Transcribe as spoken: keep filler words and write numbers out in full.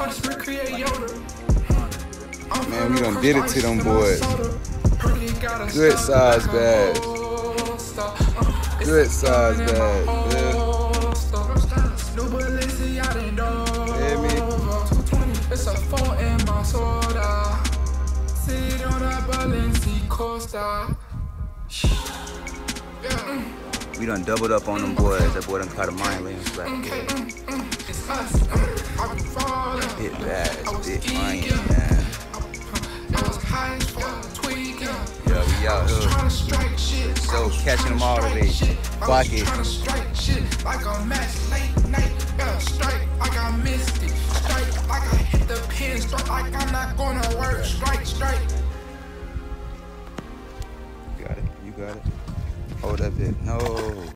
Man, we done did it to them boys. Good size bags. Good size bags, man. Hear me? It's a phone in my soda. Sit on a Balenci Costa. We done doubled up on them boys. That boy done caught a mind laying flat. Bit bags, bit money, man. Yeah, we out here. So catching them all today. Fuck it. Like a match late night. Strike like I missed it. Strike like I hit the pin. Strike like I'm not gonna work. Strike, strike. You got it. You got it. Hold that bit. No.